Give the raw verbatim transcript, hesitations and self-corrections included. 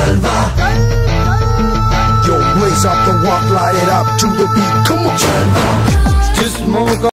Yo, blaze up the walk, light it up to the beat. Come on.